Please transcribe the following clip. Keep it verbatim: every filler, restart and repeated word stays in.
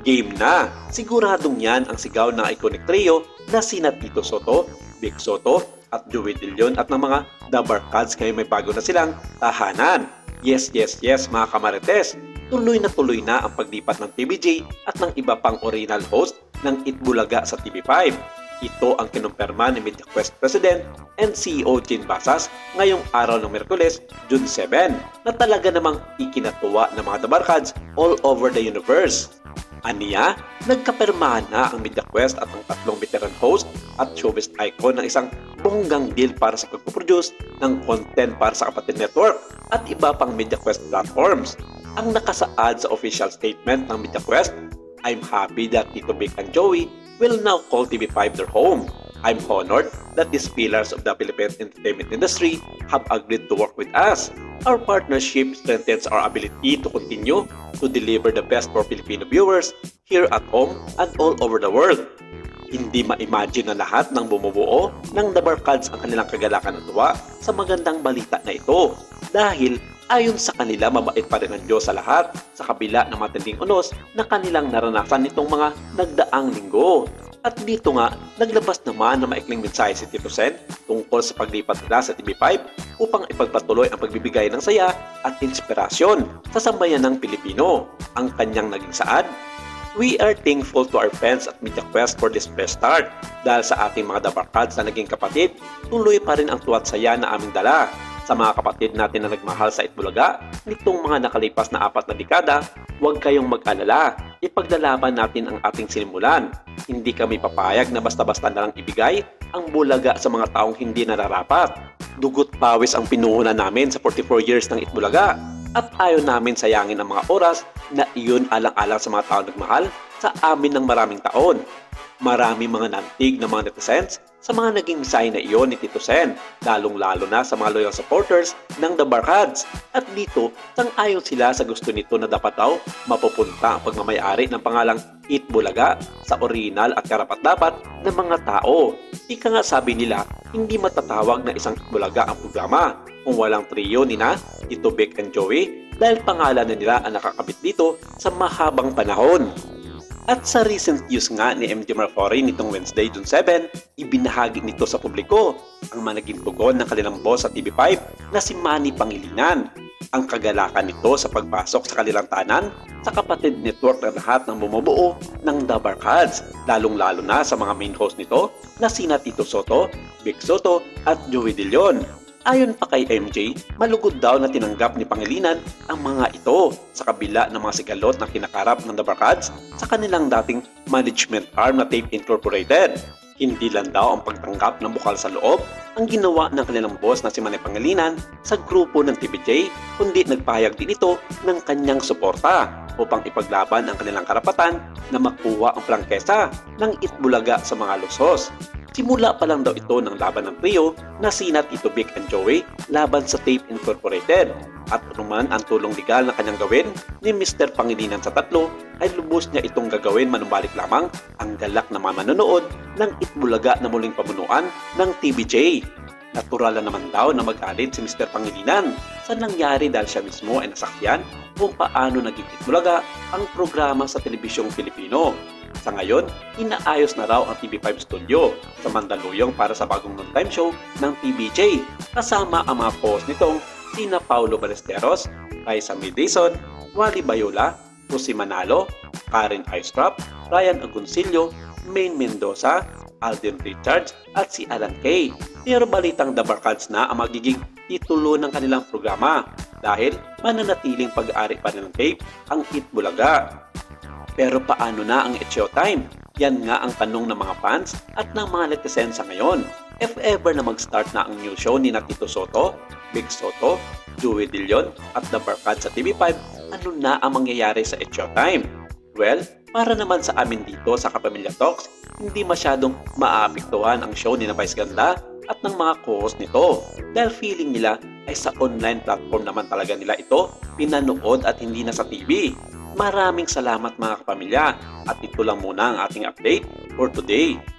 Game na! Siguradong yan ang sigaw ng iconic trio na sina Tito Sotto, Vic Sotto at Joey De Leon at ng mga The Barkads ngayon may bago na silang tahanan. Yes, yes, yes mga kamarites! Tuloy na tuloy na ang paglipat ng T V J at ng iba pang original host ng Itbulaga sa T V five. Ito ang kinumpirma ni MediaQuest President and C E O Jane Basas ngayong araw ng Miyerkules, June seven, na talaga namang ikinatuwa ng mga The Barkads all over the universe. Aniya, nagkapirmahan na ang MediaQuest at ang tatlong veteran host at showbiz icon ng isang bonggang deal para sa pagpuproduce ng content para sa Kapatid Network at iba pang MediaQuest platforms. Ang nakasaad sa official statement ng MediaQuest, "I'm happy that Tito Vic and Joey will now call T V five their home. I'm honored that these pillars of the Philippine entertainment industry have agreed to work with us. Our partnership strengthens our ability to continue to deliver the best for Filipino viewers here at home and all over the world." Hindi ma-imagine na lahat ng bumubuo ng The Barkads ang kanilang kagalakan at tuwa sa magandang balita na ito. Dahil ayon sa kanila, mabait pa rin ang Diyos sa lahat sa kabila ng matinding unos na kanilang naranasan nitong mga nagdaang linggo. At dito nga, naglabas naman ng maikling mensahe si Tito Sen tungkol sa paglipat nila sa T V five upang ipagpatuloy ang pagbibigay ng saya at inspirasyon sa sambayan ng Pilipino. Ang kanyang naging saad, "We are thankful to our friends at MediaQuest for this fresh start. Dahil sa ating mga The Barkads na naging kapatid, tuloy pa rin ang tuwa't saya na aming dala. Sa mga kapatid natin na nagmahal sa Itbulaga nitong mga nakalipas na apat na dekada, huwag kayong mag-alala. Ipaglalaban natin ang ating sinimulan. Hindi kami papayag na basta-basta na lang ibigay ang bulaga sa mga taong hindi nararapat. Dugot pawis ang pinuhunan namin sa forty-four years ng Itbulaga at ayaw namin sayangin ang mga oras na iyon alang-alang sa mga taong nagmahal sa amin ng maraming taon." Marami mga nantig na mga netizens sa mga naging mensahe na iyon ni Tito Sen, lalong-lalo na sa mga loyal supporters ng The Barkads. At dito, sang-ayon sila sa gusto nito na dapat daw mapupunta ang pagmamayari ng pangalang Itbulaga sa original at karapat-dapat ng mga tao. Ika nga sabi nila, hindi matatawag na isang Itbulaga ang programa kung walang trio ni na Tito Vic and Joey dahil pangalan na nila ang nakakabit dito sa mahabang panahon. At sa recent news nga ni M J Marfori nitong Wednesday, June seven, ibinahagi nito sa publiko ang managing tugon ng kanilang boss sa T V five na si Manny Pangilinan. Ang kagalakan nito sa pagpasok sa kanilang tahanan sa Kapatid Network ng lahat ng bumubuo ng The Barkads, lalong-lalo na sa mga main host nito na sina Tito Sotto, Vic Sotto at Joey De Leon. Ayon pa kay M J, malugod daw na tinanggap ni Pangilinan ang mga ito sa kabila ng mga sigalot na kinakarap ng The Barkads sa kanilang dating management arm na Tape Incorporated. Hindi lang daw ang pagtanggap ng bukal sa loob ang ginawa ng kanilang boss na si Manny Pangilinan sa grupo ng T V J, kundi nagpahayag din ito ng kanyang suporta upang ipaglaban ang kanilang karapatan na makuha ang prangkesa ng Itbulaga sa mga lusos. Simula pa lang daw ito ng laban ng trio na sina Tito Vic and Joey laban sa Tape Incorporated. At anuman ang tulong legal na kanyang gawin ni Mister Pangilinan sa tatlo ay lubos niya itong gagawin manumbalik lamang ang galak na mga manonood ng Itbulaga na muling pamunuan ng T V J. Natural na naman daw na magalit si Mister Pangilinan sa nangyari dahil siya mismo ay nasakyan kung paano naging Itbulaga ang programa sa telebisyong Pilipino. Sa ngayon, inaayos na raw ang T V five studio sa Mandaluyong para sa bagong noontime show ng T V J kasama ang mga host nitong sina Paulo Ballesteros, Raisa Medison, Wally Bayola, Lucy Manalo, Karen Aistrap, Ryan Agoncillo, Maine Mendoza, Alden Richards at si Alan Kay. Pero balitang The Barkads na ang magiging titulo ng kanilang programa dahil mananatiling pag-aari pa rin ng tape ang Itbulaga. Pero paano na ang It's Showtime? Yan nga ang tanong ng mga fans at ng mga netizens sa ngayon. If ever na mag-start na ang new show ni na Tito Sotto, Vic Sotto, Joey De Leon at The Barkads sa T V five, ano na ang mangyayari sa It's Showtime? Well, para naman sa amin dito sa Kapamilya Talks, hindi masyadong maaapektuhan ang show ni na Vice Ganda at ng mga co-host nito dahil feeling nila ay sa online platform naman talaga nila ito pinanood at hindi na sa T V. Maraming salamat mga kapamilya at ito lang muna ang ating update for today.